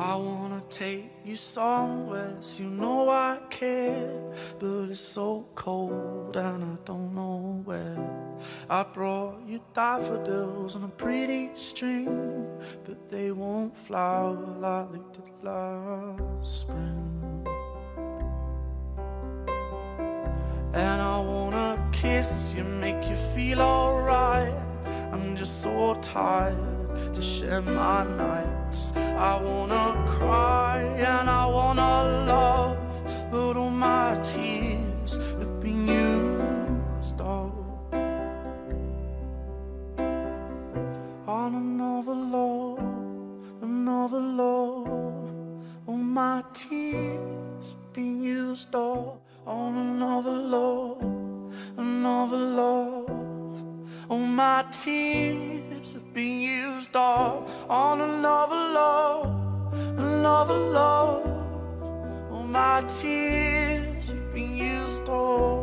I wanna take you somewhere, so you know I care, but it's so cold and I don't know where. I brought you daffodils on a pretty string, but they won't flower like they did last spring. And I wanna kiss you, make you feel alright. I'm just so tired to share my nights. I wanna cry and I wanna love, but all my tears have been used up on another love, another love. All my tears have been used up on another love, another love. All my tears have been used up on another love, another love. All my tears have been used up.